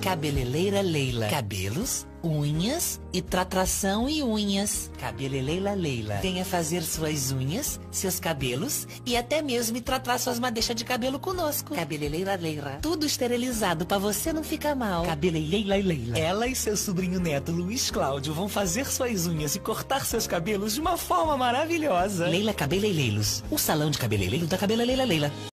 Cabeleireira Leila. Cabelos, unhas e tratação e unhas. Cabeleireira Leila. Venha fazer suas unhas, seus cabelos e até mesmo tratar suas madeixas de cabelo conosco. Cabeleireira Leila. Tudo esterilizado pra você não ficar mal. Cabeleireira Leila. Ela e seu sobrinho neto Luiz Cláudio vão fazer suas unhas e cortar seus cabelos de uma forma maravilhosa. Leila Cabeleireiros. O salão de cabeleireiro da Cabeleireira Leila.